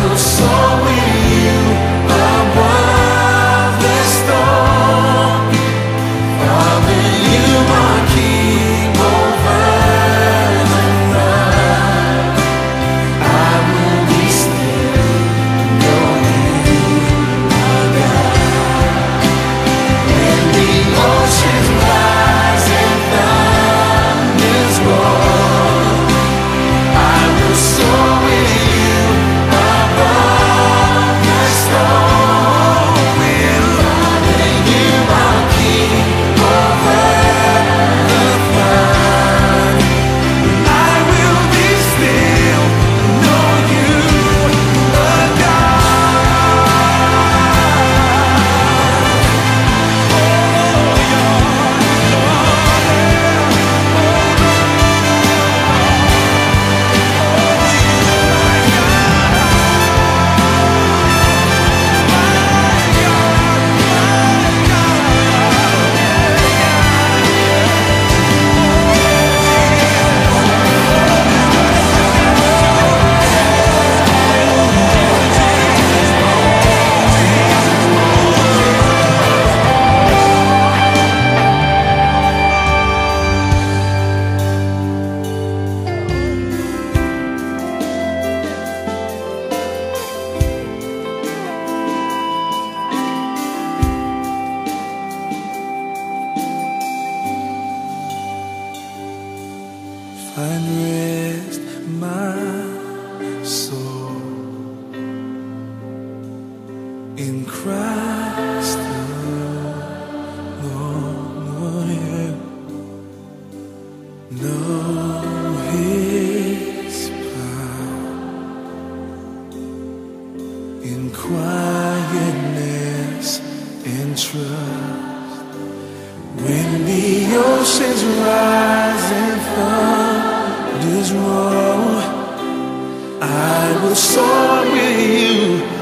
will soar with you above the storm. Father, you are King over the night. I will be still, know you are God. When the oceans rise and thunders roar, I will soar with you above the storm. Father, you are King over the flood. I will be still, know you are God. Find rest, my soul, in Christ alone. Yeah. Know His power in quietness and trust. When the oceans rise and thunders roar, I will soar with you